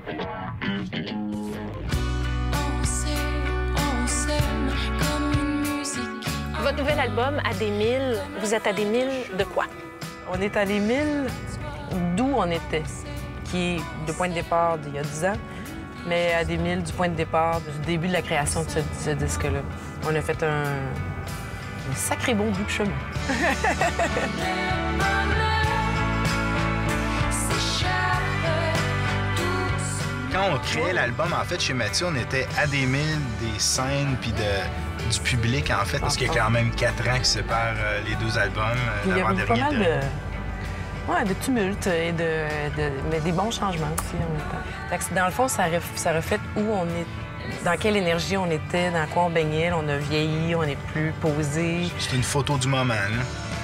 Votre nouvel album, À des milles, vous êtes à des milles de quoi? On est à des milles d'où on était, qui est le point de départ d'il y a 10 ans, mais à des milles du point de départ du début de la création de ce disque-là. On a fait un sacré bon bout de chemin. Quand on créait l'album, en fait, chez Mathieu, on était à des milles des scènes puis du public, en fait, parce qu'il y a quand même 4 ans qui séparent les deux albums. Il y a eu pas mal de tumultes et mais des bons changements aussi en même temps. Fait que dans le fond, ça reflète où on est, dans quelle énergie on était, dans quoi on baignait. On a vieilli, on est plus posé. C'est une photo du moment, là.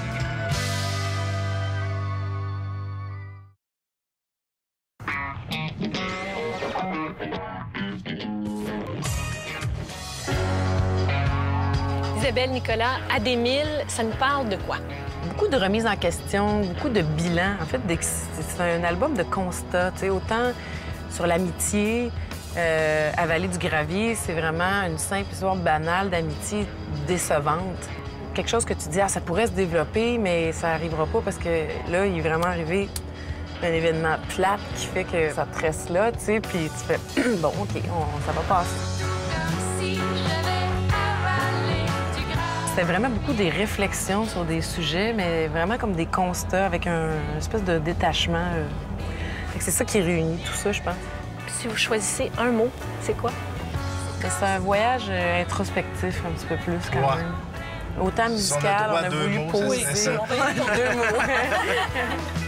Isabelle, Nicolas, À des milles, ça nous parle de quoi? Beaucoup de remises en question, beaucoup de bilans. En fait, c'est un album de constat, tu sais, autant sur l'amitié, à Vallée du Gravier, c'est vraiment une simple histoire banale d'amitié décevante. Quelque chose que tu dis, ah, ça pourrait se développer, mais ça n'arrivera pas parce que là, il est vraiment arrivé un événement plate qui fait que ça te reste là, tu sais, puis tu fais, bon, OK, ça va passer. C'était vraiment beaucoup des réflexions sur des sujets, mais vraiment comme des constats avec une espèce de détachement. C'est ça qui réunit tout ça, je pense. Si vous choisissez un mot, c'est quoi? C'est un voyage introspectif un petit peu plus, quand même. Autant musical, on a voulu poser. 2 mots.